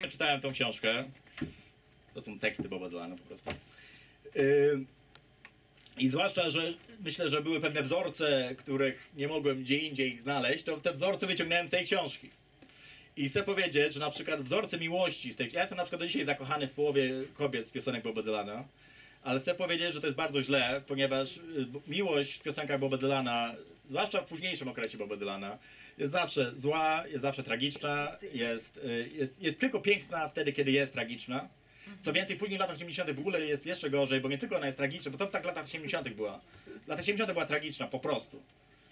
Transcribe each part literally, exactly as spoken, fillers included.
Czytałem tą książkę. To są teksty Boba Dylana po prostu. Yy, I zwłaszcza, że myślę, że były pewne wzorce, których nie mogłem gdzie indziej znaleźć, to te wzorce wyciągnąłem z tej książki. I chcę powiedzieć, że na przykład wzorce miłości z tej... Ja jestem na przykład do dzisiaj zakochany w połowie kobiet z piosenek Boba Dylana, ale chcę powiedzieć, że to jest bardzo źle, ponieważ miłość w piosenkach Boba Dylana, zwłaszcza w późniejszym okresie Boba Dylana, jest zawsze zła, jest zawsze tragiczna, jest, jest, jest tylko piękna wtedy, kiedy jest tragiczna. Co więcej, później w latach osiemdziesiątych w ogóle jest jeszcze gorzej, bo nie tylko ona jest tragiczna, bo to tak w latach osiemdziesiątych była. Lata osiemdziesiąte była tragiczna, po prostu.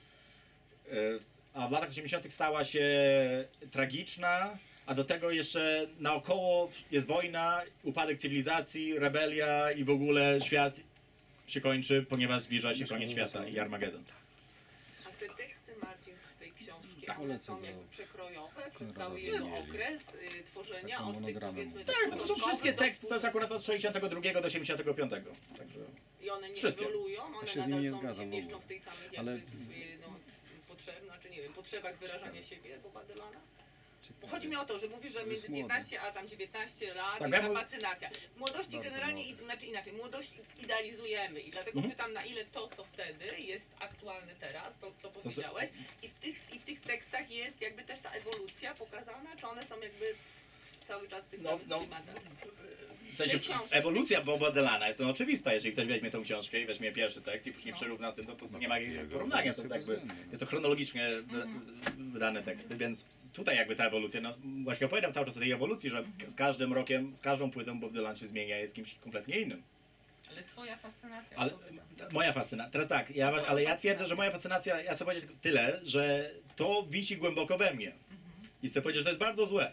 A w latach osiemdziesiątych stała się tragiczna, a do tego jeszcze naokoło jest wojna, upadek cywilizacji, rebelia i w ogóle świat się kończy, ponieważ zbliża się koniec świata i Armagedon. A te teksty, Marcin, z tej książki, Tak. one są jakby przekrojowe przez cały jego okres y, tworzenia, od tych powiedzmy... Tak, to są wszystkie teksty, to jest akurat od sześćdziesiątego drugiego do osiemdziesiątego piątego. Także... I one nie wszystkie. ewoluują, one Ja się z nadal nimi nie są, zgadzam się w mieszczą ogóle. w tej samej jakby Ale- w, no, potrzeb, znaczy nie wiem, potrzebach wyrażania siebie Boba Dylana? Bo chodzi mi o to, że mówisz, że jest między młody. piętnaście a tam dziewiętnaście lat Tak, jest ja ta mu- fascynacja. W młodości Bardzo generalnie, młody. i- znaczy inaczej, młodość idealizujemy i dlatego Mhm. pytam, na ile to, co wtedy jest aktualne teraz, to co powiedziałeś, i w tych, i w tych tekstach jest jakby też ta ewolucja pokazana, czy one są jakby cały czas w tych No, samych no. klimatach? W sensie, Tej książki. ewolucja Boba Dylana jest no oczywista, jeżeli ktoś weźmie tą książkę i weźmie pierwszy tekst i później przerówna z tym, to po prostu nie ma porównania, to jest jakby, jest to chronologicznie wy- wydane teksty, więc tutaj jakby ta ewolucja, no właśnie opowiadam cały czas o tej ewolucji, że z każdym rokiem, z każdą płytą Bob Dylan się zmienia, jest kimś kompletnie innym. Ale twoja fascynacja. Ale opowiada. moja fascynacja, teraz tak, ja, ale ja twierdzę, że moja fascynacja, ja chcę powiedzieć tylko tyle, że to wisi głęboko we mnie i chcę powiedzieć, że to jest bardzo złe.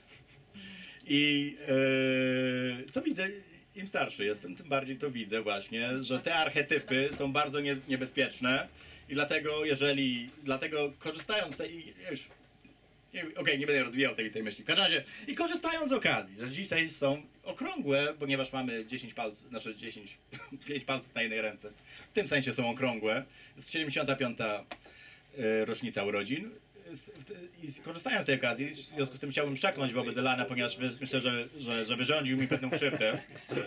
I e, co widzę, im starszy jestem, tym bardziej to widzę właśnie, że te archetypy są bardzo nie, niebezpieczne i dlatego jeżeli, dlatego korzystając z tej, ja już, nie- okej, okay, nie będę rozwijał tej, tej myśli, w każdym razie, i korzystając z okazji, że dzisiaj są okrągłe, ponieważ mamy dziesięć palców, znaczy dziesięć, pięć palców na jednej ręce, w tym sensie są okrągłe, jest siedemdziesiąta piąta e, rocznica urodzin, i korzystając z tej okazji, w związku z tym chciałbym przeknąć Boba Dylana, ponieważ wy, myślę, że, że, że wyrządził mi pewną krzywdę.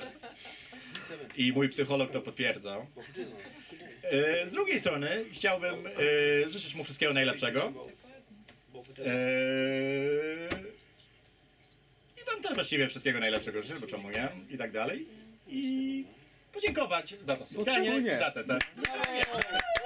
I mój psycholog to potwierdza. E, z drugiej strony chciałbym e, życzyć mu wszystkiego najlepszego. E, I wam też właściwie wszystkiego najlepszego życzę, bo czemu nie? I tak dalej. I podziękować za to spotkanie, czemu nie? za te... te.